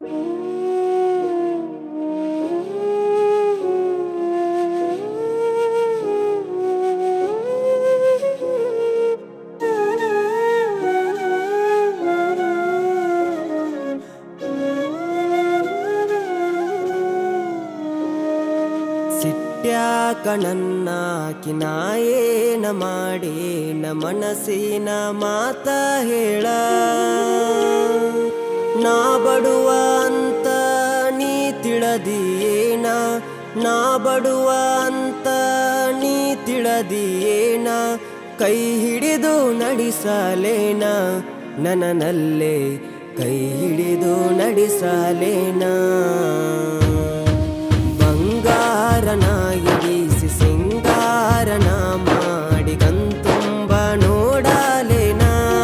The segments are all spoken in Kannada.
ಸಿಟ್ಯಾಕನನ್ನ ಕಿನಾಯೇನ ಮಾಡೇನ ಮನಸ್ಸಿನ ಮಾತ ಹೇಳ ನಾ ಬಡುವ ಅಂತ ನೀ ತಿಳಿದಿಯೇನ ನಾ ಬಡುವ ಅಂತ ನೀ ತಿಳಿದಿಯೇನ ಕೈ ಹಿಡಿದು ನಡೆಸಲೇನ ನನ್ನಲ್ಲೇ ಕೈ ಹಿಡಿದು ನಡೆಸಲೇನ ಬಂಗಾರನಾಗಿಸಿ ಸಿಂಗಾರನ ಮಾಡಿ ಕಣ್ತುಂಬ ನೋಡಲೇನ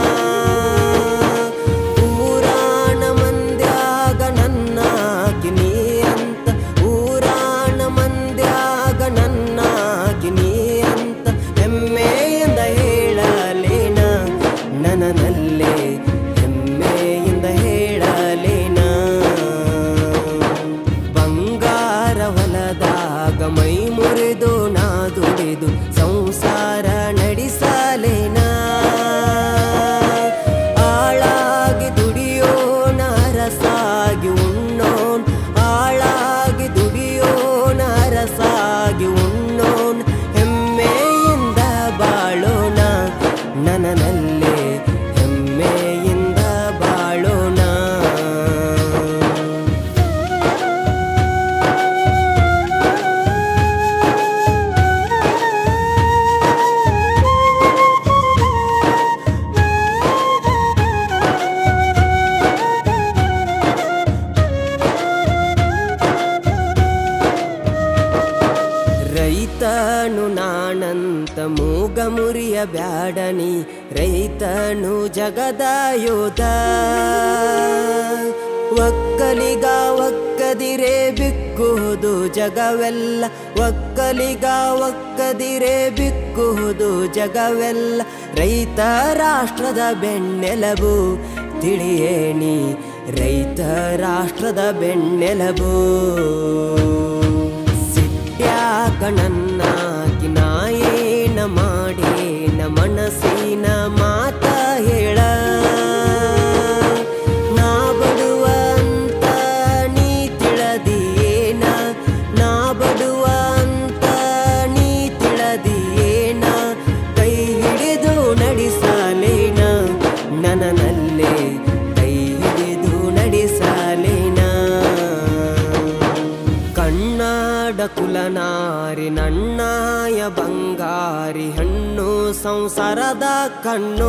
ಊರಾಣ ಮಂದ್ಯಾಗ ನನ್ನ ಕಿನಿ ಅಂತ ಊರಾಣ ಮಂದ್ಯಾಗ ನನ್ನ ಕಿನಿ ಅಂತ ಹೆಮ್ಮೆಯಿಂದ ಹೇಳಲೇನ ನನ್ನಲ್ಲೇ ಹೆಮ್ಮೆಯಿಂದ ಹೇಳಲೇನ ಹೊಲದಾಗ ಮೈ ಮುರಿದು ನಾ ದುಡಿದು ಸಂಸಾರ ನಡೆಸಲೇನ ಆಳಾಗಿ ದುಡಿಯೋಣ ರಸಾಗಿ ಉಣ್ಣೋನ್ ಆಳಾಗಿ ದುಡಿಯೋಣ ರಸಾಗಿ ಉಣ್ಣೋನ್ ಹೆಮ್ಮೆಯಿಂದ ಬಾಳೋಣ ನನ್ನಲ್ಲೇ ಹೆಮ್ಮೆಯಿಂದ ಬಾಳೋಣ ರೈತನು ನಾನಂತ ಮೂಗ ಮುರಿಯ ಬ್ಯಾಡನಿ ರೈತನು ಜಗದ ಯೋಧ ಒಕ್ಕಲಿಗ ಒಕ್ಕದಿರೆ ಬಿಕ್ಕುವುದು ಜಗವೆಲ್ಲ ಒಕ್ಕಲಿಗ ಒಕ್ಕದಿರೆ ಬಿಕ್ಕುವುದು ಜಗವೆಲ್ಲ ರೈತ ರಾಷ್ಟ್ರದ ಬೆನ್ನೆಲುಬು ತಿಳಿಯೇನಿ ರೈತ ರಾಷ್ಟ್ರದ ಬೆನ್ನೆಲುಬು ಸಿಟ್ಯಾಕನನ್ನ ಕಿನಾಯೇನ ಮಾಡೇನ ಮನಸ್ಸಿನ ಮಾತ ಹೇಳ ನಾ ಬಡುವ ಅಂತ ನೀ ತಿಳಿದಿಯೇನ ನಾ ಬಡುವ ಅಂತ ನೀ ತಿಳಿದಿಯೇನ ಕೈ ಹಿಡಿದು ನಡೆಸಲೇನ ನನ್ನಲ್ಲೇ ಕೈ ಹಿಡಿದು ನಡೆಸಲೇನ ಕನ್ನಡ ಕುಲನಾರಿ ನನ್ನಾಯ ಬಂಗಾರಿ ಹಣ್ಣು ಸಂಸಾರದ ಕಣ್ಣು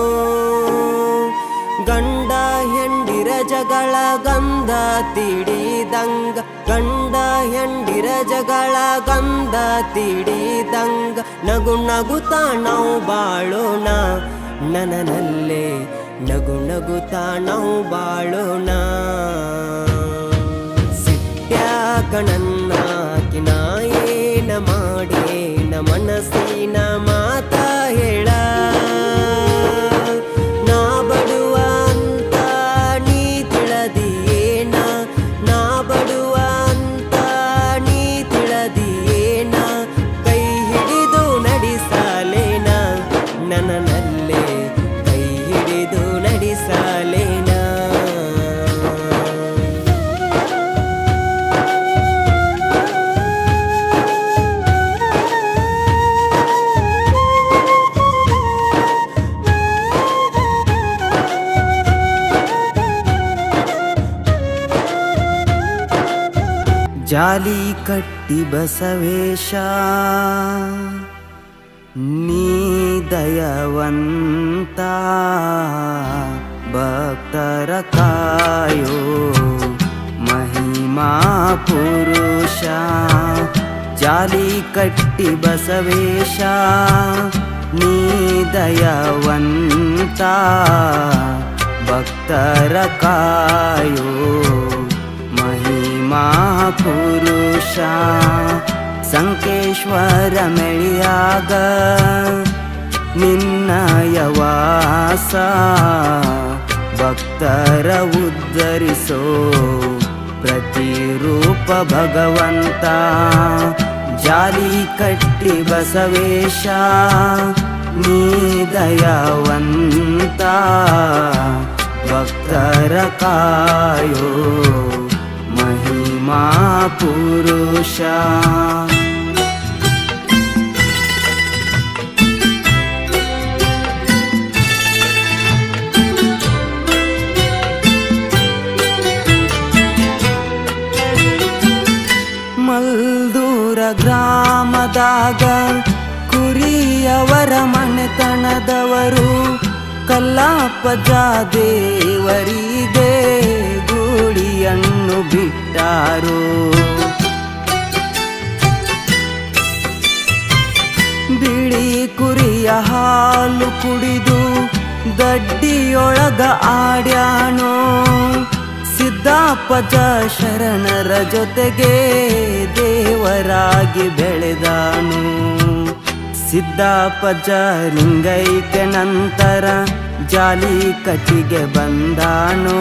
ಗಂಡ ಹೆಂಡಿರ ಜಗಳ ಗಂಧ ತಿಡಿದಂಗ ಗಂಡ ಹೆಂಡಿರ ಜಗಳ ಗಂಧ ತಿಡಿದಂಗ ನಗು ನಗುತ್ತಾ ನಾವು ಬಾಳೋಣ ನನ್ನಲ್ಲೇ ನಗು ನಗುತ್ತಾ ನಾವು ಬಾಳೋಣ ಸಿಟ್ಯಾಕನನ್ನ ಕಿನಾಯೇನ ಮಾಡೇನ ಮನಸ್ಸಿನ ಮಾತ ಹೇಳ ನಾ ಬಡುವ ಅಂತ ನೀ ತಿಳಿದಿಯೇನ ನಾ ಬಡುವ ಅಂತ ನೀ ತಿಳಿದಿಯೇನ ಕೈ ಹಿಡಿದು ನಡೆಸಲೇನ ನನ್ನಲ್ಲೇ ಕೈ ಹಿಡಿದು ನಡೆಸಲೇನ ಜಾಲಿ ಕಟ್ಟಿ ಬಸವೇಶ ನೀ ದಯವಂತ ಭಕ್ತರ ಕಾಯೋ ಮಹಿಮಾ ಪುರುಷ ಜಾಲಿ ಕಟ್ಟಿ ಬಸವೇಶ ನೀ ದಯವಂತ ಭಕ್ತರ ಕಾಯೋ ಮಹಾಪುರುಷ ಸಂಕೇಶ್ವರ ಮೆಳಿಯಾಗ ನಿನ್ನಯ ವಾಸ ಭಕ್ತರ ಉದ್ಧಾರ ಧರಿಸೋ ಪ್ರತಿರೂಪ ಭಗವಂತ ಜಾಲಿ ಕಟ್ಟಿ ಬಸವೇಶ ನೀ ದಯಾವಂತ ಭಕ್ತರ ಕಾಯೋ ಮಹಿಮಾ ಪುರುಷ ಮಲ್ದೂರ ಗ್ರಾಮದಾಗ ಕುರಿಯವರ ಮನೆತನದವರು ಕಲ್ಲಪ್ಪಜ್ಜ ದೇವರಿಗೆ ಗೂಳಿಯನ್ನು ಬಿಟ್ಟಾರು. ಬಿಳಿ ಕುರಿಯ ಹಾಲು ಕುಡಿದು ದಡ್ಡಿಯೊಳಗ ಆಡ್ಯಾನೋ ಸಿದ್ದಪ್ಪಜ್ಜ ಶರಣರ ಜೊತೆಗೆ ದೇವರಾಗಿ ಬೆಳೆದಾನು. ಸಿದ್ದಪ್ಪಜ್ಜ ಲಿಂಗೈಕ್ಯ ನಂತರ ಜಾಲಿ ಕಟ್ಟಿಗೆ ಬಂದಾನೋ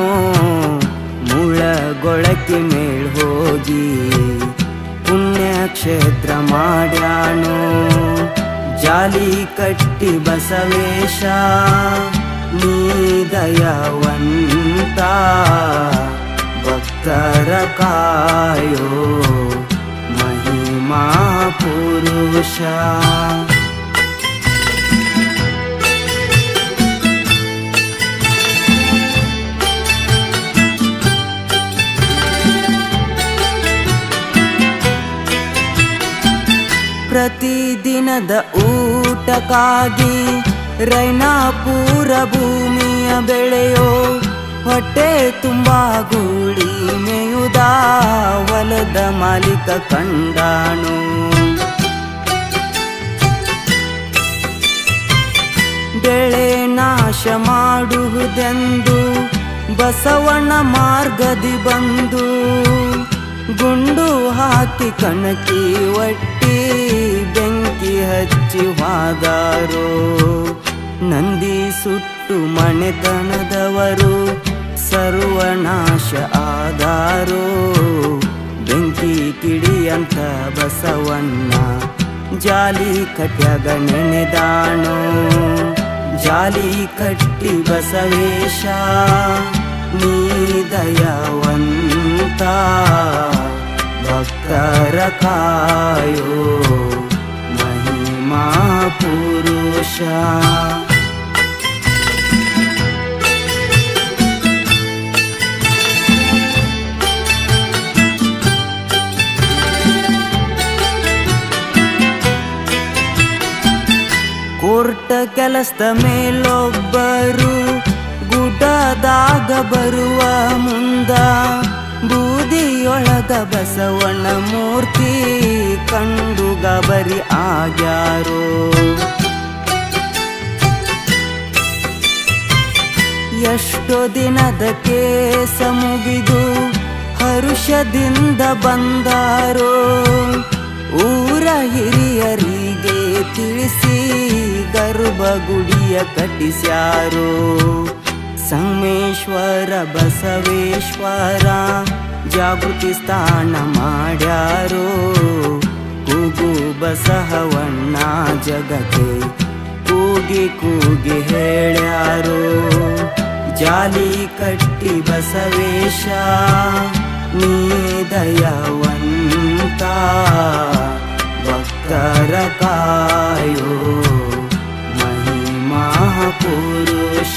ಮುಳಗೊಳಕ್ಕೆ ಮೇಲ್ ಹೋಗಿ ಪುಣ್ಯಕ್ಷೇತ್ರ ಮಾಡ್ಯಾನೋ ಜಾಲಿ ಕಟ್ಟಿ ಬಸವೇಶ ನೀ ದಯಾವಂತ ಭಕ್ತರ ಕಾಯೋ ಮಹಿಮಾ ಪುರುಷ ಪ್ರತಿದಿನದ ಊಟಕ್ಕಾಗಿ ರೈನಾಪುರ ಭೂಮಿಯ ಬೆಳೆಯೋ ಹೊಟ್ಟೆ ತುಂಬಾ ಗೂಳಿ ಮೇಯುದ ಹೊಲದ ಮಾಲೀಕ ಕಂಡಾನು. ಬೆಳೆ ನಾಶ ಮಾಡುವುದೆಂದು ಬಸವಣ್ಣ ಮಾರ್ಗದಿ ಬಂದು ಗುಂಡು ಹಾಕಿ ಕಣಕಿ ಒಟ್ಟಿ ಬೆಂಕಿ ಹಚ್ಚಿ ಹೋದಾರೋ. ನಂದಿ ಸುಟ್ಟು ಮನೆತನದವರು ಸರ್ವನಾಶ ಆದಾರೋ. ಬೆಂಕಿ ಕಿಡಿಯಂತ ಬಸವಣ್ಣ ಜಾಲಿ ಕಟ್ಯಾಗ ನೆನೆದಾನೋ ಜಾಲಿ ಕಟ್ಟಿ ಬಸವೇಶ ನೀ ದಯಾವಂತ ಭಕ್ತರ ಕಾಯೋ ಮಹಿಮಾ ಪುರುಷ ಕೋರ್ಟ ಕೆಲಸದ ಮೇಲೊಬ್ಬರು ಗುಡ್ಡದಾಗ ಬರುವ ಮುಂದ ಬೂದಿಯೊಳಗ ಬಸವಣ್ಣ ಮೂರ್ತಿ ಕಂಡು ಗಬರಿ ಆಗ್ಯಾರೋ. ಎಷ್ಟೋ ದಿನದ ಕೇಸ ಮುಗಿದು ಹರುಷದಿಂದ ಬಂದಾರೋ. ಊರ ಹಿರಿಯರಿಗೆ ತಿಳಿಸಿ ಗರ್ಭಗುಡಿಯ ಕಟ್ಟಿಸ್ಯಾರೋ. ಸಂಗಮೇಶ್ವರ ಬಸವೇಶ್ವರ ಜಾಗೃತಿ ಸ್ಥಾನ ಮಾಡ್ಯಾರೋ. ಕೂಗು ಬಸವಣ್ಣ ಜಗಕ್ಕೆ ಕೂಗಿ ಕೂಗಿ ಹೇಳ್ಯಾರೋ. ಜಾಲಿ ಕಟ್ಟಿ ಬಸವೇಶ ನೀ ದಯಾವಂತ ಭಕ್ತರ ಕಾಯೋ ಮಹಿಮಾ ಪುರುಷ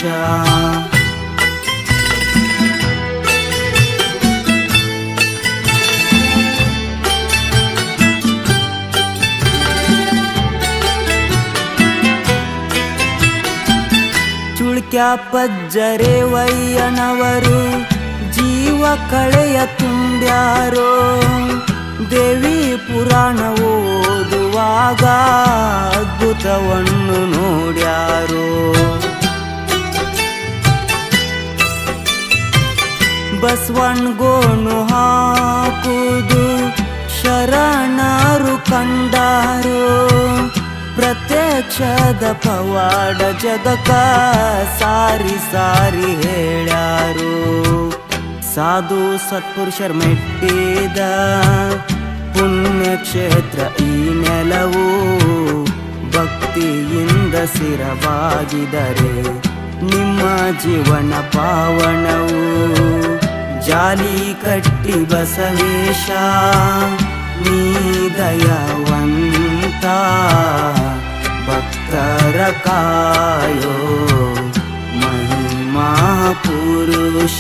ಚುಳ್ಕ್ಯಾಪಜ್ಜರೆ ವಯ್ಯನವರು ಜೀವ ಕಳೆಯ ತುಂಬ್ಯಾರೋ. ದೇವಿ ಪುರಾಣ ಓದುವಾಗ ಅದ್ಭುತವನ್ನು ನೋಡ್ಯಾರೋ. ಬಸವಣ್ಣ ಗೋಣು ಹಾಕುವುದು ಶರಣರು ಕಂಡಾರೋ. ಪ್ರತ್ಯಕ್ಷದ ಪವಾಡ ಜಗಕ್ಕ ಸಾರಿ ಸಾರಿ ಹೇಳ್ಯಾರೋ. ಸಾಧು ಸತ್ಪುರುಷರ ಮೆಟ್ಟಿದ ಪುಣ್ಯಕ್ಷೇತ್ರ ಈ ನೆಲವು. ಭಕ್ತಿಯಿಂದ ಸ್ಥಿರವಾಗಿದರೆ ನಿಮ್ಮ ಜೀವನ ಪಾವನವು. ಜಾಲಿ ಕಟ್ಟಿ ಬಸವೇಶ ನೀ ದಯವಂತ, ಭಕ್ತರ ಕಾಯೋ ಮಹಿಮಾ ಪುರುಷ.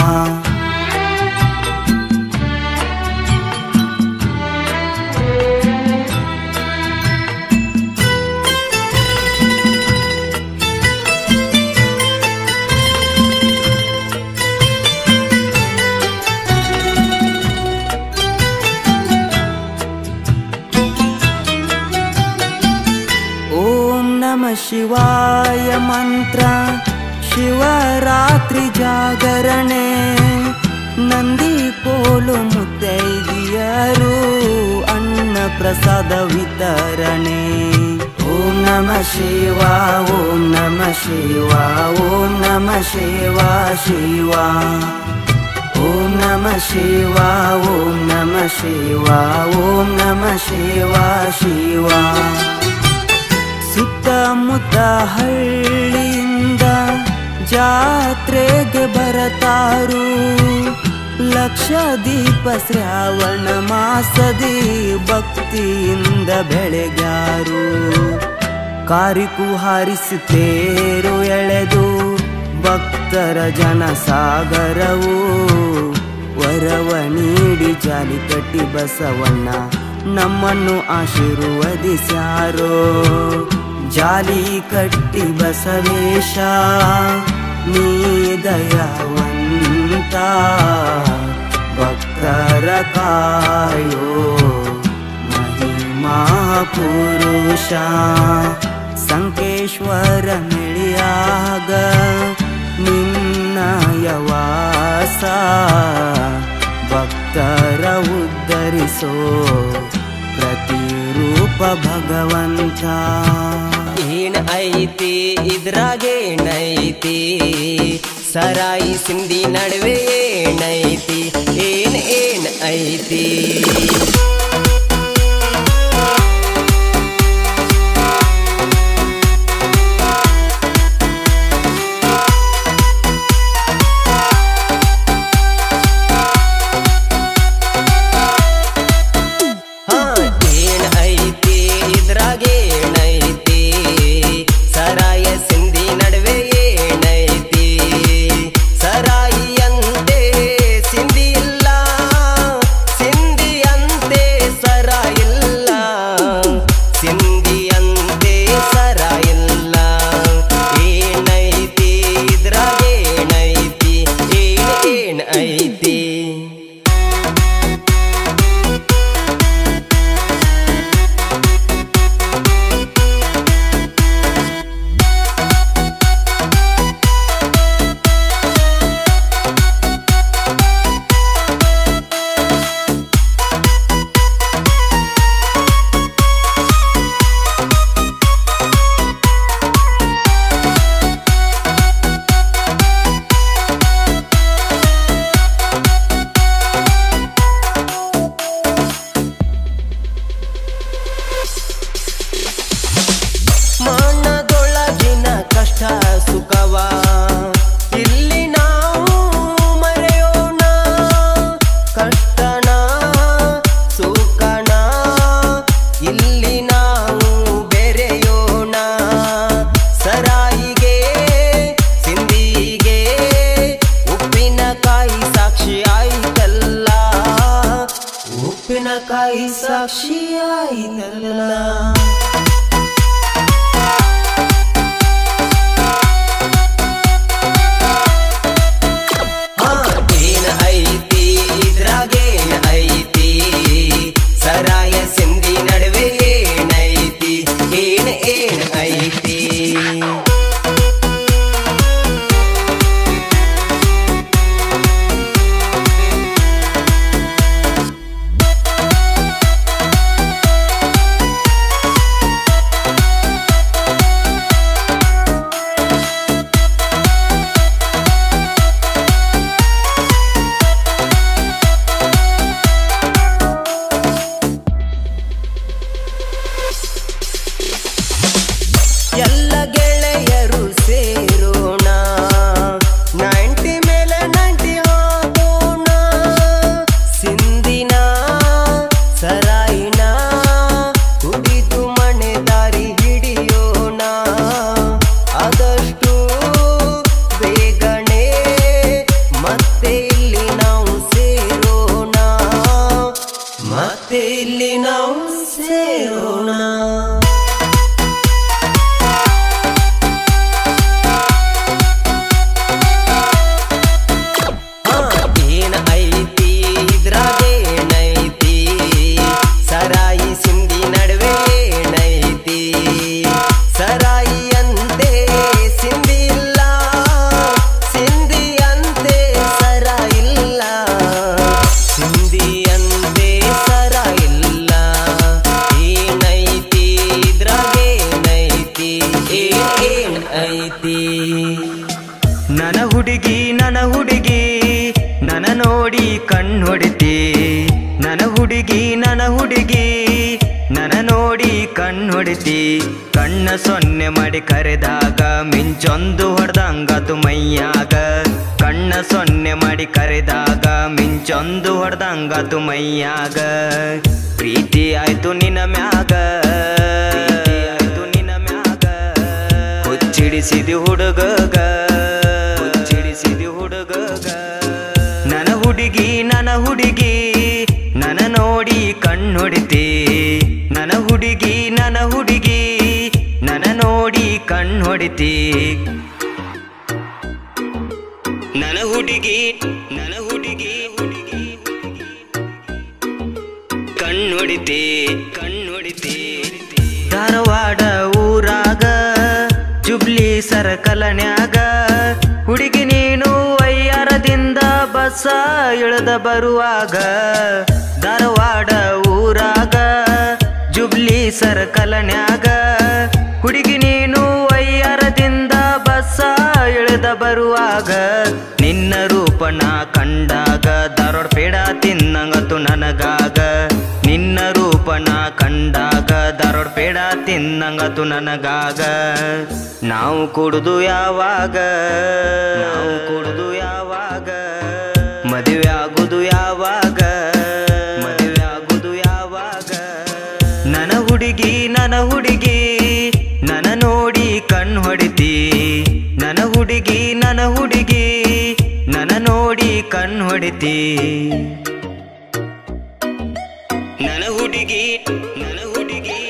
ಶಿವಾಯ ಮಂತ್ರ ಶಿವರಾತ್ರಿ ಜಾಗರಣೆ. ನಂದಿ ಕೋಲು ಮುತ್ತೈದಿಯರು ಅನ್ನ ಪ್ರಸಾದ ವಿತರಣೆ. ಓಂ ನಮ ಶಿವ ಓಂ ನಮ ಶಿವ ಓಂ ನಮ ಶಿವ ಶಿವ. ಓಂ ನಮ ಶಿವ ಓಂ ನಮ ಶಿವ ಓಂ ನಮ ಶಿವ ಶಿವ. ಸುತ್ತಮುತ್ತ ಹಳ್ಳಿಯಿಂದ ಜಾತ್ರೆಗೆ ಬರತಾರು. ಲಕ್ಷ ದೀಪ ಶ್ರಾವಣ ಮಾಸದಿ ಭಕ್ತಿಯಿಂದ ಬೆಳಗ್ಯಾರು. ಕಾರಿಕು ಹಾರಿಸುತ್ತೇರು ಎಳೆದು ಭಕ್ತರ ಜನಸಾಗರವು. ವರವ ನೀಡಿ ಜಾಲಿ ಕಟ್ಟಿ ಬಸವಣ್ಣ ನಮ್ಮನ್ನು ಆಶೀರ್ವದಿಸ್ಯಾರೋ. ಜಾಲಿ ಕಟ್ಟಿ ಬಸವೇಶ ನೀ ದಯವಂತ, ಭಕ್ತರ ಕಾಯೋ ಮಹಿಮಾ ಪುರುಷ. ಸಂಕೇಶ್ವರ ಮಿಳಿಯಾಗ ನಿನ್ನಯ ವಾಸ, ಭಕ್ತರ ಉದ್ಧರಿಸೋ ಪ್ರತಿರೂಪ ಭಗವಂತ. ಏನ್ ಐತಿ ಇದ್ರಾಗೇನೈತಿ, ಸರಾಯಿ ಸಿಂಧಿ ನಡುವೆ ಏನೈತಿ, ಏನ್ ಐತಿ. ಉಪ್ಪಿನಕಾಯಿ ಸಾಕ್ಷಿ ಆಯಿತಲ್ಲ. ಏನ್ ಐತಿ ಇದ್ರಾಗೇನ್ ಐತಿ, ಸರಾಯ ಸಿಂಧಿ ನಡುವೆ ಏನೈತಿ, ಏನ್ ಐತಿ. ನೋಡಿ ಕಣ್ಣು ಹೊಡಿತಿ ನನ್ನ ಹುಡುಗಿ ನನ್ನ ಹುಡುಗಿ ನನ್ನ ನೋಡಿ ಕಣ್ಣು ಹೊಡಿತಿ ಕಣ್ಣ ಸೊನ್ನೆ ಮಾಡಿ ಕರೆದಾಗ ಮಿಂಚೊಂದು ಹೊಡೆದಂಗತು ಮೈಯಾಗ ಕಣ್ಣ ಸೊನ್ನೆ ಮಾಡಿ ಕರೆದಾಗ ಮಿಂಚೊಂದು ಹೊಡೆದಂಗತು ಮೈಯಾಗ ಪ್ರೀತಿ ಆಯ್ತು ನಿನ್ನ ಮ್ಯಾಗ ಹುಚ್ಚಿಡಿಸಿದಿ ಹುಡುಗಗ ಹುಚ್ಚಿಡಿಸಿದಿ ಹುಡುಗಗ ನನ್ನ ಹುಡುಗಿ ನನ್ನ ಹುಡುಗಿ ನನ್ನ ನೋಡಿ ಕಣ್ಣು ಹೊಡಿತಿ ನನ್ನ ಹುಡುಗಿ ನನ್ನ ಹುಡುಗಿ ನನ್ನ ನೋಡಿ ಕಣ್ಣು ಹೊಡಿತಿ ನನ್ನ ಹುಡುಗಿ ನನ್ನ ಹುಡುಗಿ ಹುಡುಗಿ ಕಣ್ಣು ಹೊಡಿತಿ ಕಣ್ಣು ಹೊಡಿತಿ ಧಾರವಾಡ ಊರಾಗ ಜುಬ್ಲಿ ಸರ್ಕಲನ್ಯಾಗ ಹುಡುಗಿ ನೀನು ವಯ್ಯಾರದಿಂದ ಬಸ್ಸ ಇಳಿದ ಬರುವಾಗ ಧಾರವಾಡ ಊರಾಗ ಜುಬ್ಲಿ ಸರ್ಕಲನ್ಯಾಗ ಹುಡುಗಿ ನೀನು ವಯ್ಯಾರದಿಂದ ಬಸ್ಸ ಇಳಿದ ಬರುವಾಗ ನಿನ್ನ ರೂಪನ ಕಂಡಾಗ ಧಾರವಾಡ ಪೇಡ ತಿನ್ನಂಗತು ನನಗಾಗ ನಿನ್ನ ರೂಪನ ಕಂಡಾಗ ಧಾರವಾಡ ಪೇಡ ತಿನ್ನಂಗತು ನನಗಾಗ ನಾವು ಕುಡುದು ಯಾವಾಗ ನಾವು ಕುಡುದು ಯಾವಾಗ ಮದುವೆ ಆಗುದು ಯಾವಾಗ ಮದುವೆ ಆಗುದು ಯಾವಾಗ ನನ್ನ ಹುಡುಗಿ ನನ್ನ ಹುಡುಗಿ ನನ್ನ ನೋಡಿ ಕಣ್ಣು ಹೊಡಿತಿ ನನ್ನ ಹುಡುಗಿ ನನ್ನ ಹುಡುಗಿ ನನ್ನ ನೋಡಿ ಕಣ್ಣು ಹೊಡಿತಿ ನನ್ನ ಹುಡುಗಿ ನನ್ನ ಹುಡುಗಿ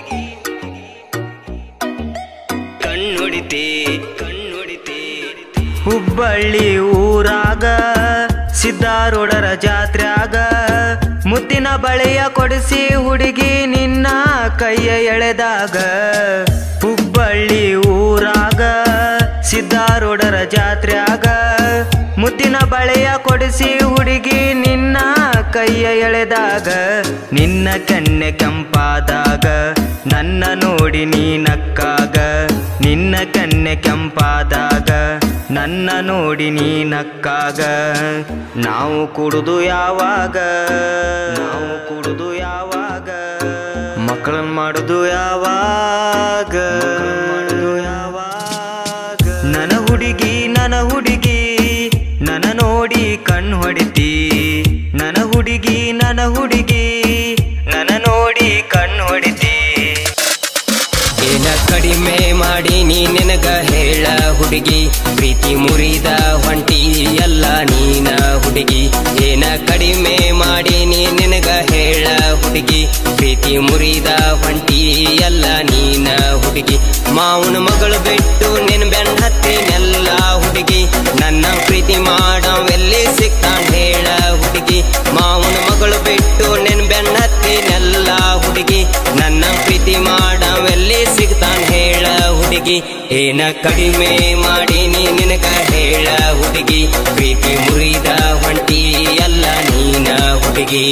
ಕಣ್ಣು ಹೊಡಿತಿ ಕಣ್ಣು ಹೊಡಿತಿ ಹುಬ್ಬಳ್ಳಿ ಊರಾಗ ಸಿದ್ದಾರೂಢರ ಜಾತ್ರ್ಯಾಗ ಮುತ್ತಿನ ಬಳೆಯ ಕೊಡಿಸಿ ಹುಡುಗಿ ನಿನ್ನ ಕೈಯ ಎಳೆದಾಗ ಹುಬ್ಬಳ್ಳಿ ಊರಾಗ ಸಿದ್ದಾರೂಢರ ಜಾತ್ರ್ಯಾಗ ಮುತ್ತಿನ ಬಳೆಯ ಕೊಡಿಸಿ ಹುಡುಗಿ ನಿನ್ನ ಕೈಯ ಎಳೆದಾಗ ನಿನ್ನ ಕೆನ್ನೆ ಕೆಂಪಾದಾಗ ನನ್ನ ನೋಡಿ ನೀ ನಕ್ಕಾಗ ನಿನ್ನ ಕೆನ್ನೆ ಕೆಂಪಾದಾಗ ನನ್ನ ನೋಡಿ ನೀ ನಕ್ಕಾಗ ನಾವು ಕುಡುದು ಯಾವಾಗ ನಾವು ಕುಡುದು ಯಾವಾಗ ಮಕ್ಕಳನ್ನ ಮಾಡುದು ಯಾವಾಗ ಮಾಡುದು ಯಾವಾಗ ನನ್ನ ಹುಡುಗಿ ನನ್ನ ಹುಡುಗಿ ನನ್ನ ನೋಡಿ ಕಣ್ಣು ಹೊಡಿತಿ ನನ್ನ ಹುಡುಗಿ ನನ್ನ ಹುಡುಗಿ ನನ್ನ ನೋಡಿ ಕಣ್ಣು ಹೊಡಿತಿ ಏನ ಕಡಿಮೆ ಮಾಡಿ ನೀ ನಿನಗ ಹೇಳ ಹುಡುಗಿ ಪ್ರೀತಿ ಮುರಿದ ಹೊಂಟಿ ಎಲ್ಲ ನೀನ ಹುಡುಗಿ ಏನ ಕಡಿಮೆ ಮಾಡಿ ನೀ ನಿನಗ ಹೇಳ ಹುಡುಗಿ ಪ್ರೀತಿ ಮುರಿದ ಹೊಂಟಿ ಎಲ್ಲ ನೀನ ಹುಡುಗಿ ಮಾವನ ಮಗಳು ಬಿಟ್ಟು ನಿನ್ ಬೆನ್ನ ಹತ್ತೇನೆಲ್ಲ ಹುಡುಗಿ ನನ್ನ ಪ್ರೀತಿ ಮಾಡವೆಲ್ಲಿ ಸಿಕ್ತಾನ್ ಹೇಳ ಹುಡುಗಿ ಮಾವನ ಮಗಳು ಬಿಟ್ಟು ನಿನ್ ಬೆನ್ನ ಹತ್ತೇನೆಲ್ಲ ಹುಡುಗಿ ನನ್ನ ಪ್ರೀತಿ ಮಾಡವೆಲ್ಲಿ ಸಿಗ್ತಾನ್ ಹೇಳ ಹುಡುಗಿ ಏನ ಕಡಿಮೆ ಮಾಡಿ ನೀ ನಿನಗ ಹೇಳ ಹುಡುಗಿ ಪ್ರೀತಿ ಮುರಿದ ಹೊಂಟಿ ಎಲ್ಲ ನೀನ ಹುಡುಗಿ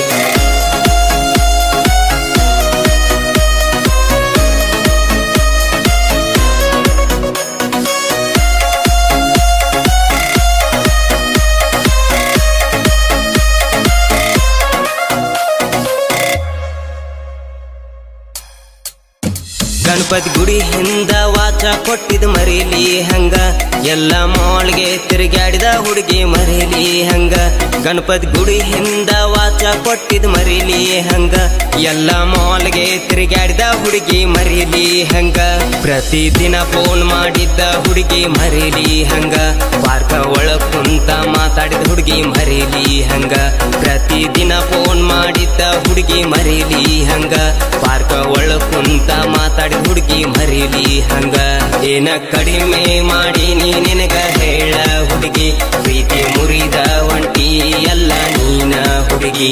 ಗಣಪತಿ ಗುಡಿ ಹಿಂದ ವಾಚ ಕೊಟ್ಟಿದ್ ಮರೀಲಿ ಹಂಗ ಎಲ್ಲ ಮಾಲ್ಗೆ ತಿರುಗಾಡಿದ ಹುಡುಗಿ ಮರೀಲಿ ಹಂಗ ಗಣಪತಿ ಗುಡಿ ಹಿಂದ ವಾಚ ಕೊಟ್ಟಿದ್ ಮರೀಲಿ ಹಂಗ ಎಲ್ಲ ಮಾಲ್ಗೆ ತಿರುಗಾಡಿದ ಹುಡುಗಿ ಮರೀಲಿ ಹಂಗ ಪ್ರತಿದಿನ ಫೋನ್ ಮಾಡಿದ್ದ ಹುಡುಗಿ ಮರೀಲಿ ಹಂಗ ಪಾರ್ಕ ಒಳಗ್ ಕುಂತ ಮಾತಾಡಿದ ಹುಡುಗಿ ಮರೀಲಿ ಹಂಗ ಪ್ರತಿದಿನ ಫೋನ್ ಮಾಡಿದ್ದ ಹುಡುಗಿ ಮರೀಲಿ ಹಂಗ ಪಾರ್ಕ ಒಳಗ್ ಕುಂತ ಮಾತಾಡಿದ ಹುಡುಗಿ ಮರೀಲಿ ಹಂಗ ಏನ ಕಡಿಮೆ ಮಾಡಿ ನೀ ನಿನಗ ಹೇಳ ಹುಡುಗಿ ಪ್ರೀತಿ ಮುರಿದ ಒಂಟಿ ಎಲ್ಲ ನೀನ ಹುಡುಗಿ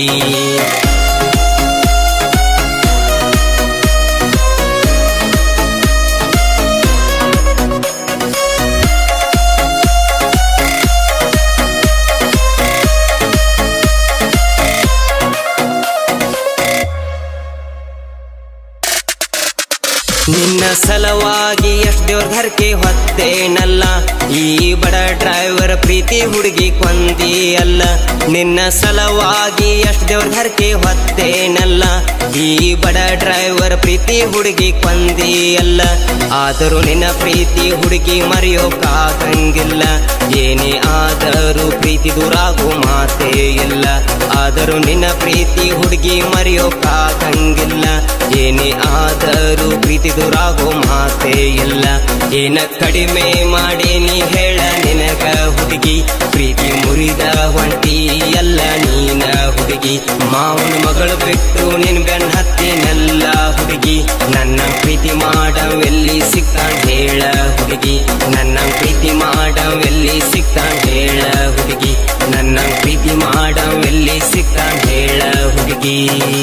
ನಿನ್ನ ಸಲವಾಗಿ ಎಷ್ಟ್ ದೇವ್ರ ದೇವ್ರ ಹರಕೆ ಹೊತ್ತೇನಲ್ಲ. ಈ ಬಡ ಡ್ರೈವರ್ ಪ್ರೀತಿ ಹುಡುಗಿ ಕೊಂದಿ ಅಲ್ಲ. ನಿನ್ನ ಸಲವಾಗಿ ಎಷ್ಟು ದೇವ್ರ ಹರಕೆ ಹೊತ್ತೇನಲ್ಲ. ಈ ಬಡ ಡ್ರೈವರ್ ಪ್ರೀತಿ ಹುಡುಗಿ ಕೊಂದಿ ಅಲ್ಲ. ಆದರೂ ನಿನ್ನ ಪ್ರೀತಿ ಹುಡುಗಿ ಮರೆಯೋಕಾಗಂಗಿಲ್ಲ. ಏನೇ ಆದರೂ ಪ್ರೀತಿ ದೂರಾಗೋ ಮಾತೇ ಇಲ್ಲ. ಆದರೂ ನಿನ್ನ ಪ್ರೀತಿ ಹುಡುಗಿ ಮರೆಯೋಕಾಗಂಗಿಲ್ಲ. ಏನೇ ಆದರೂ ಪ್ರೀತಿ ದೂರಾಗೋ ಮಾತೇ ಇಲ್ಲ. ಏನ ಕಡಿಮೆ ಮಾಡಿ ನೀ ಹೇಳ ನಿನಗ ಹುಡುಗಿ. ಪ್ರೀತಿ ಮುರಿದ ಹೊಂಟಿ ಎಲ್ಲ ನೀನ ಹುಡುಗಿ. ಮಾವನ ಮಗಳು ಬಿಟ್ಟು ನಿನ್ ಬೆನ್ನ ಹತ್ತಿನೆಲ್ಲ ಹುಡುಗಿ. ನನ್ನ ಪ್ರೀತಿ ಮಾಡವೆಲ್ಲಿ ಸಿಕ್ತಾನ ಹೇಳ ಹುಡುಗಿ. ನನ್ನ ಪ್ರೀತಿ ಮಾಡವೆಲ್ಲಿ ಸಿಕ್ತಾನ ಹೇಳ ಹುಡುಗಿ. ನನ್ನ ಪ್ರೀತಿ ಮಾಡವೆಲ್ಲಿ ಸಿಕ್ತಾನ ಹೇಳ ಹುಡುಗಿ.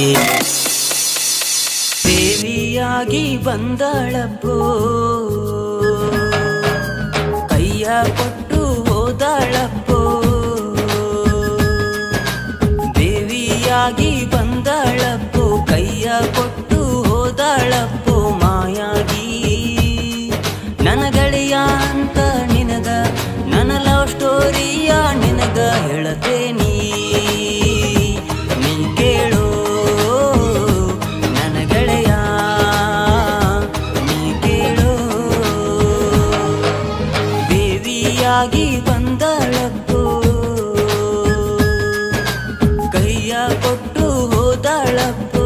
ದೇವಿಯಾಗಿ ಬಂದಳಪ್ಪೋ, ಕೈಯ ಕೊಟ್ಟು ಹೋದಳಪ್ಪೋ. ದೇವಿಯಾಗಿ ಬಂದಳಪ್ಪೋ, ಕೈಯ ಕೊಟ್ಟು ಹೋದಳಪ್ಪೋ ಮಾಯಾಗಿ. ನನ್ನ ಗೆಳೆಯ ಅಂತ ನಿನಗ ನನ್ನ ಲವ್ ಸ್ಟೋರಿಯ ನಿನಗ ಹೇಳತೇನಿ. ನೀ ಕೇಳೋ ನನ್ನ ಗೆಳೆಯ, ನೀ ಕೇಳೋ. ದೇವಿಯಾಗಿ ಬಂದಳಪ್ಪೋ, ಕೈಯ ಕೊಟ್ಟು ಹೋದಳಪ್ಪೋ.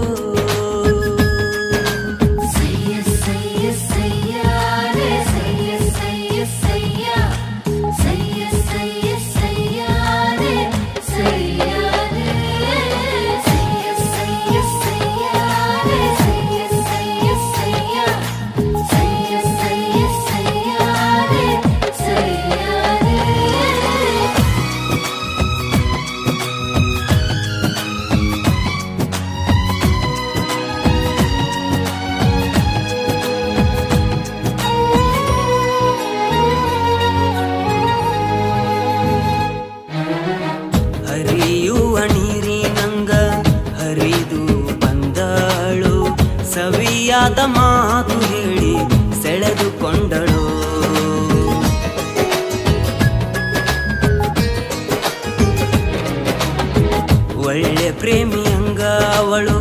ಹರಿಯುವ ನೀರಿನಂಗ ಹರಿದು ಬಂದಳು, ಸವಿಯಾದ ಮಾತು ಹೇಳಿ ಸೆಳೆದುಕೊಂಡಳು. ಒಳ್ಳೆ ಪ್ರೇಮಿಯಂಗ ಅವಳು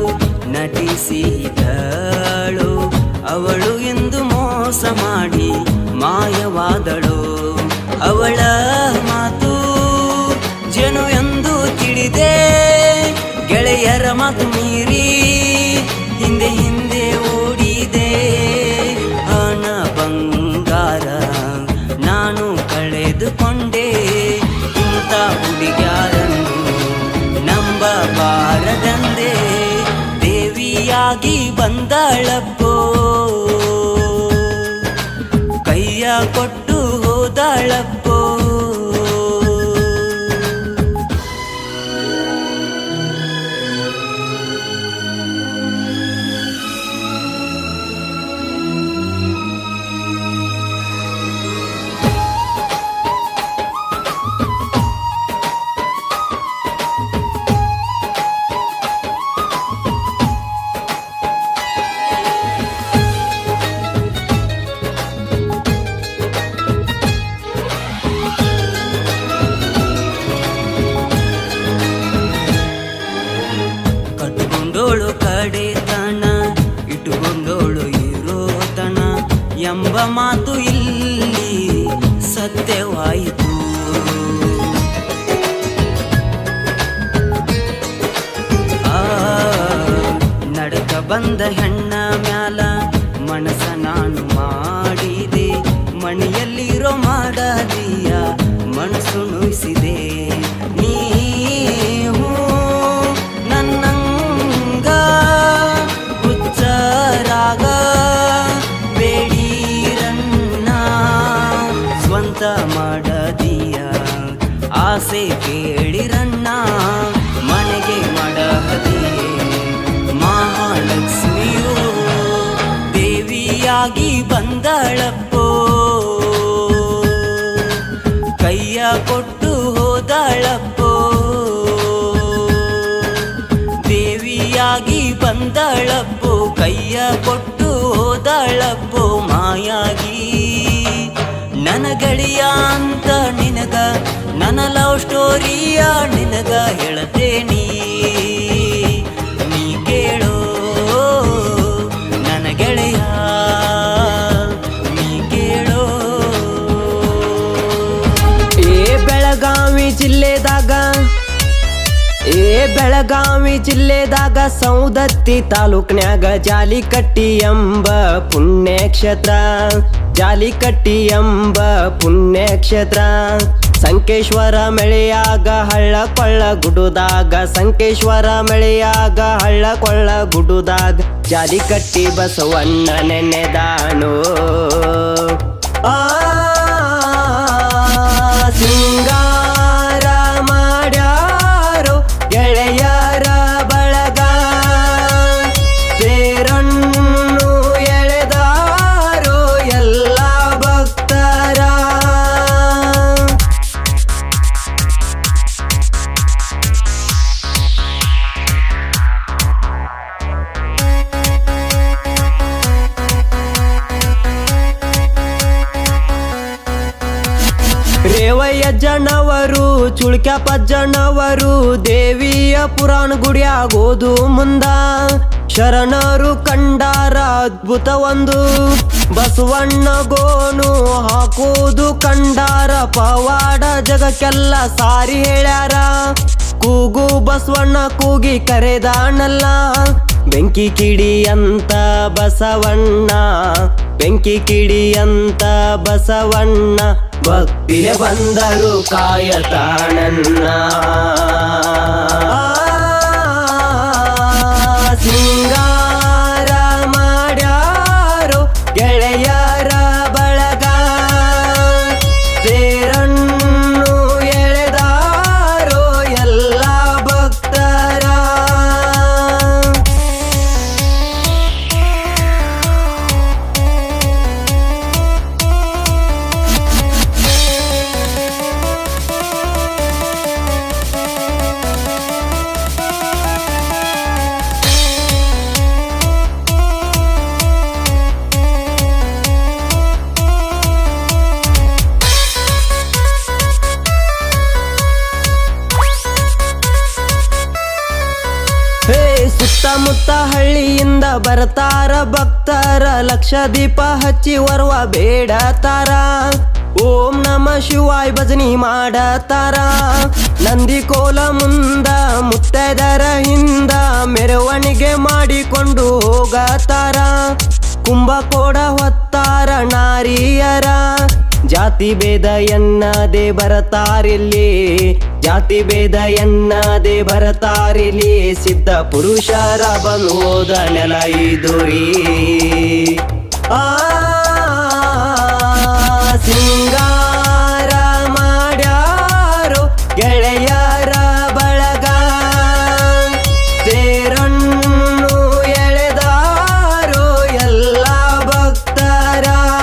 ನಟಿಸಿದಳು. ಅವಳು ಎಂದು ಮೋಸ ಮಾಡಿ ಮಾಯವಾದಳು. ಅವಳ ಮಾತು ಜನು ಎಂದು ತಿಳಿದೆ, ಗೆಳೆಯರ ಮಾತು ಮೀರಿ ಹಿಂದೆ ಹಿಂದೆ ಓಡಿದೆ. ಹಣ ಬಂಗಾರ ನಾನು ಕಳೆದುಕೊಂಡೆ, ಇಂಥ ಹುಡುಗ್ಯಾರನ್ನು ನಂಬಬಾರದಂದೆ. ದೇವಿಯಾಗಿ ಬಂದಳಪ್ಪೋ, ಕೈಯ ಕೊಟ್ಟು ಹೋದಳಪ್ಪೋ. ಕಟ್ಕೊಂಡೋಳು ಕಡೆತನ, ಇಟ್ಟುಕೊಂಡೋಳು ಇರೋತನ ಎಂಬ ಮಾತು ಇಲ್ಲಿ ಸತ್ಯವಾಯಿತು. ನಡಕ ಬಂದ ಹೆಣ್ಣ ಮ್ಯಾಲ ಮನಸ ನಾನು ಮಾಡಿದೆ. ಮಣಿಯಲ್ಲಿರೋ ಮಾಡದಿಯ ಮನಸ್ಸು ನುಯಿಸಿದೆ. ನೀವು ನನ್ನಂಗ ಹುಚ್ಚರಾಗ ಬೇಡಿರನ್ನ, ಸ್ವಂತ ಮಾಡದಿಯ ಆಸೆ ಕೇಳಿರನ್ನ. ಮನೆಗೆ ಮಾಡದಿಯೇ ಮಹಾಲಕ್ಷ್ಮಿಯು ದೇವಿಯಾಗಿ ಬಂದಳಪ್ಪೋ, ಕೈಯ ಕೊಟ್ಟು ಹೋದಳಪ್ಪೋ. ದೇವಿಯಾಗಿ ಬಂದಳಪ್ಪೋ, ಕೈಯ ಕೊಟ್ಟು ಹೋದಳಪ್ಪೋ ಮಾಯಾಗಿ. ಸ್ಟೋರಿಯ ನಿನಗ ಹೇಳತೇನಿ, ನೀ ಕೇಳೋ ನನ್ನ ಗೆಳೆಯ, ನೀ ಕೇಳೋ. ಬೆಳಗಾವಿ ಜಿಲ್ಲೆದಾಗ ಸೌದತ್ತಿ ತಾಲೂಕ್ನ್ಯಾಗ ಜಾಲಿಕಟ್ಟಿ ಎಂಬ ಪುಣ್ಯಕ್ಷೇತ್ರ, ಜಾಲಿಕಟ್ಟಿ ಎಂಬ ಪುಣ್ಯಕ್ಷೇತ್ರ. ಸಂಕೇಶ್ವರ ಮಳೆಯಾಗ ಹಳ್ಳ ಕೊಳ್ಳ ಗುಡುದಾಗ, ಸಂಕೇಶ್ವರ ಮಳೆಯಾಗ ಹಳ್ಳ ಕೊಳ್ಳ ಗುಡುದಾಗ ಜಾಲಿಕಟ್ಟಿ ಬಸವಣ್ಣ ನೆನೆದಾನೋ. ಸಿಂಗಾರ ಮಾಡ್ಯಾರೋ ಗೆಳೆಯರ ಬಳಗ, ತೇರನ್ನು ಎಳೆದಾರೋ ಎಲ್ಲ ಭಕ್ತರ. ರೇವಯ್ಯಜ್ಜನವರು ಚುಳ್ಕ್ಯಾಪಜ್ಜನವರು ದೇವಿಯ ಪುರಾಣ ಗುಡಿಯಾಗೋದು ಮುಂದ, ಶರಣರು ಕಂಡಾರ ಅದ್ಭುತ ಒಂದು, ಬಸವಣ್ಣ ಗೋನು ಹಾಕೋದು ಕಂಡಾರ ಪವಾಡ ಜಗಕ್ಕೆಲ್ಲ ಸಾರಿ ಹೇಳ್ಯಾರ. ಕೂಗು ಬಸವಣ್ಣ ಕೂಗಿ ಕರೆದಾನಲ್ಲ, ಬೆಂಕಿ ಕಿಡಿ ಅಂತ ಬಸವಣ್ಣ, ಬೆಂಕಿ ಕಿಡಿ ಅಂತ ಬಸವಣ್ಣ, ಭಕ್ತಿಲೆ ಬಂದರು ಕಾಯತಾನನ್ನ. ಸಿಂಗಾರ ಮಾಡ್ಯಾರೋ ಗೆಳೆಯರ ಬಳಗ, ತೇರನ್ನು ಎಳೆದಾರೋ ಎಲ್ಲ ಭಕ್ತರ. ಸುತ್ತಮುತ್ತ ಹಳ್ಳಿಯಿಂದ ಬರ್ತಾರ ಭಕ್ತರ, ಲಕ್ಷ ದೀಪ ಹಚ್ಚಿ ವರವ ಬೇಡತಾರ. ಓಂ ನಮ ಶಿವಾಯ ಭಜನಿ ಮಾಡತಾರ. ನಂದಿ ಕೋಲ ಮುಂದ ಮುತ್ತೈದರ ಹಿಂದ ಮೆರವಣಿಗೆ ಮಾಡಿಕೊಂಡು ಹೋಗತಾರ. ಕುಂಭಕೋಡ ಹೊತ್ತಾರ ನಾರಿಯರ, ಜಾತಿ ಭೇದ ಎನ್ನದೆ ಬರತಾರಿಲ್ಲಿ, ಜಾತಿ ಭೇದ ಎನ್ನದೆ ಬರತಾರಿಲ್ಲಿ. ಸಿದ್ಧ ಪುರುಷರ ಬಂದು ಹೋದ ನೆಲ ಇದುರಿ. ಸಿಂಗಾರ ಮಾಡ್ಯಾರೋ ಗೆಳೆಯರ ಬಳಗ, ತೇರನ್ನು ಎಳೆದಾರೋ ಎಲ್ಲ ಭಕ್ತರ.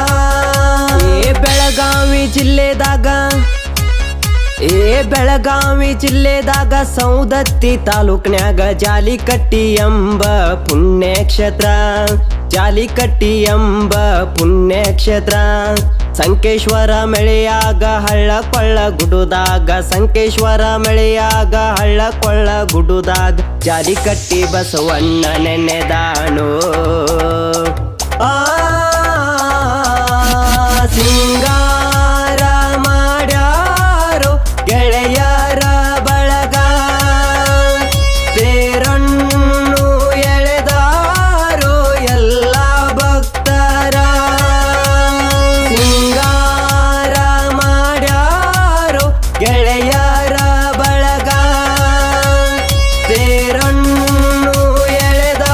ಬೆಳಗಾವಿ ಜಿಲ್ಲೆದಾಗ ಸೌದತ್ತಿ ತಾಲೂಕ್ನ್ಯಾಗ ಜಾಲಿಕಟ್ಟಿ ಎಂಬ ಪುಣ್ಯಕ್ಷೇತ್ರ, ಜಾಲಿಕಟ್ಟಿ ಎಂಬ ಪುಣ್ಯಕ್ಷೇತ್ರ. ಸಂಕೇಶ್ವರ ಮಳೆಯಾಗ ಹಳ್ಳ ಕೊಳ್ಳ ಗುಡುದಾಗ, ಸಂಕೇಶ್ವರ ಮಳೆಯಾಗ ಹಳ್ಳ ಕೊಳ್ಳ ಗುಡುದಾಗ ಜಾಲಿಕಟ್ಟಿ ಬಸವಣ್ಣ ನೆನೆದಾನೋ. ಸಿಂಗಾರ ಮಾಡ್ಯಾರೋ ಗೆಳೆಯರ ಬಳಗ, ತೇರನ್ನು ಎಳೆದಾರೋ ಎಲ್ಲ ಭಕ್ತರ. ಸಿಂಗಾರ ಮಾಡ್ಯಾರೋ ಗೆಳೆಯರ ಬಳಗ, ತೇರನ್ನು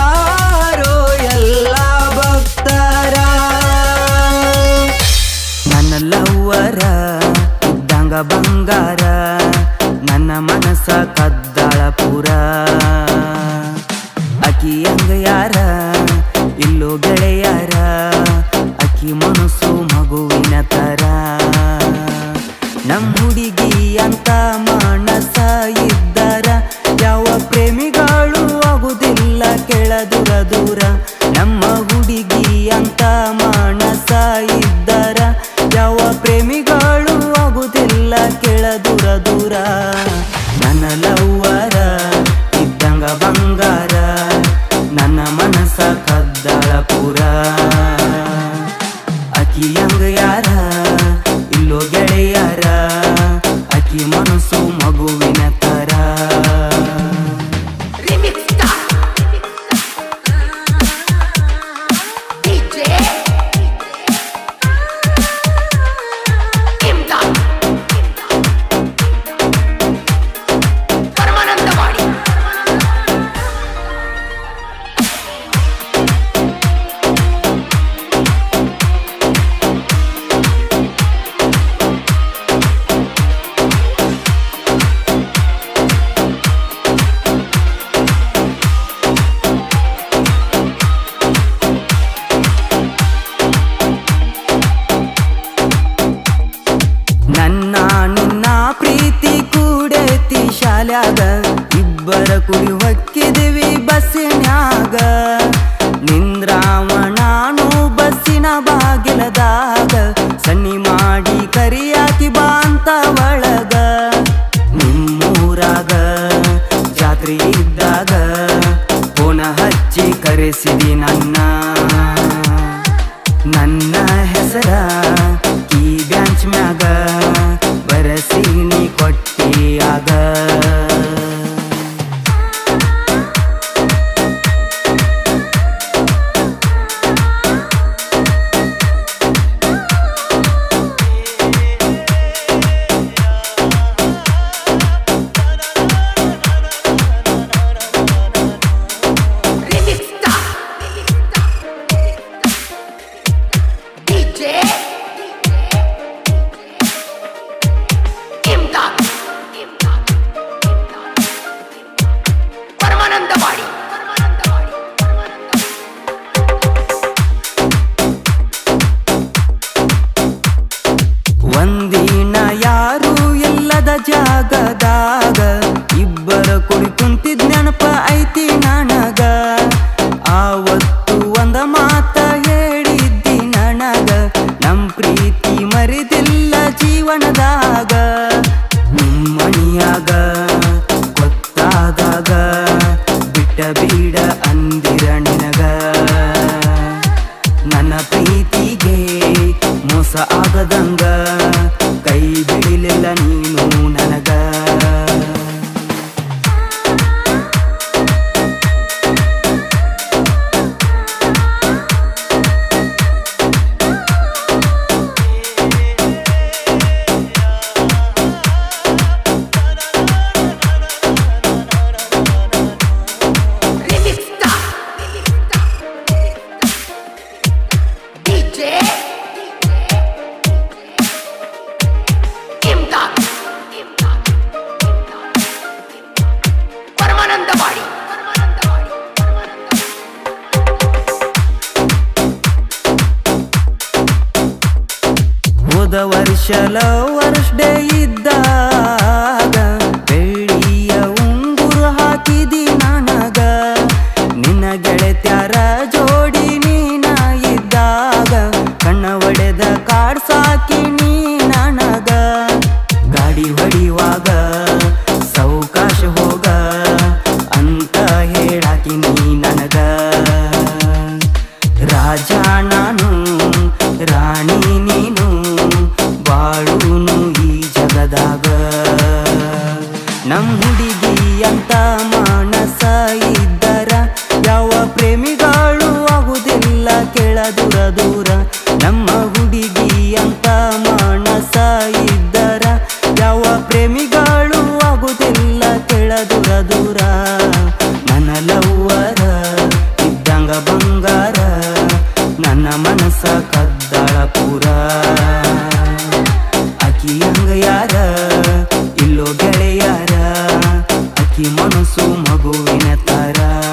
ಎಳೆದಾರೋ ಎಲ್ಲ ಭಕ್ತರ. ಲವ್ವರ ಇದ್ದಂಗ ಬಂಗಾರ ನನ್ನ ಮನಸ ಕದ್ದಾಳ ಪೂರ ಅಕಿ ಹಂಗ ಯಾರ ಇಲ್ಲೋ ಗೆಳೆಯಾರ ಅಕಿ ಮನಸ್ಸು ಮಗುವಿನ ತರ ಇಬ್ಬರ ಕುಡಿ ಹೊಕ್ಕಿದಿವಿ ಬಸ್ಸಿನ್ಯಾಗ ನಿಂದ್ರಾವ ನಾನು ಬಸ್ಸಿನ ಬಾಗಿಲದಾಗ ಸನ್ನಿ ಮಾಡಿ ಕರಿಯಾಕಿ ಬಾಂತ ಒಳಗ ನಿಮ್ಮೂರಾಗ ಜಾತ್ರೆ ಇದ್ದಾಗ ಫೋನ ಹಚ್ಚಿ ಕರೆಸಿದಿ ನನ್ನ ಹೆಸರ ಈ ಬ್ಯಾಂಚ್ ಮ್ಯಾಗ ಬರಸಿ ನೀ ಕೊಟ್ಟಿಯಾಗ ಒಂದಿನ ಯಾರು ಇಲ್ಲದ ಜಾಗದಾಗ ಇಬ್ಬರ ಕುಡಿ ಕುಂತಿದ್ ನೆನಪ ಐತಿ ನನಗ ಆವತ್ತು ಒಂದ ಮಾತ ಹೇಳಿದ್ದಿ ನನಗ ನಮ್ ಪ್ರೀತಿ ಮರಿದಿಲ್ಲ ಜೀವನದಾಗ ನಿಮ್ಮನಿಯಾಗ ಗೊತ್ತಾದಾಗ ಬಿಟ್ಟ ಬೀಡ ಅಂದಿರ ನಿನಗ ನನ್ನ ಪ್ರೀತಿಗೆ ಮೋಸ ಆಗದಂಗ ಕೈ ಬಿಡಲಿಲ್ಲ ನೀನು ನನಗ ಹೋದ ವರ್ಷ ಲವರ್ಸ್ ಡೇ ಇದ್ದಾಗ ಬೆಳ್ಳಿಯ ಉಂಗುರು ಹಾಕಿದಿ ನನಗ ನಿನ್ನ ಗೆಳತ್ಯಾರ ಜೋಡಿ ನೀನ ಇದ್ದಾಗ ಕಣ್ಣ ಒಡೆದ ಕಾಡ್ಸಾಕಿ ನೀ ನನಗ ಗಾಡಿ ಹೊಡಿವಾಗ ಸೌಕಾಶ ಹೋಗ ಅಂತ ಹೇಳಾಕಿ ನೀ ನನಗ ರಾಜ ನಾನು ರಾಣಿ ನೀನು ಬಾಳುನು ಈ ಜಗದಾಗ ನಮ್ ಹುಡುಗಿ ಅಂತ ಮಾನಸ ಇದ್ದರ ಯಾವ ಪ್ರೇಮಿಗಳು ಆಗುದಿಲ್ಲ ಕೆಳ ದೂರ ದೂರ ನಮ್ಮ ಹುಡುಗಿ ಅಂತ ಮಾನಸ ಇದ್ದರ ಯಾವ ಪ್ರೇಮಿಗಳು ಆಗುದಿಲ್ಲ ಕೆಳ ದೂರ ದೂರ ನನ್ನ ಲವ್ವರ ಇದ್ದಂಗ ಬಂಗಾರ ನನ್ನ ಮನಸ ಕದ್ದಾಳ ಪೂರ ಅಕಿ ಹಂಗ ಯಾರ ಇಲ್ಲೋ ಗೆಳೆಯಾರ ಅಕಿ ಮನಸ್ಸು ಮಗುವಿನ ತರ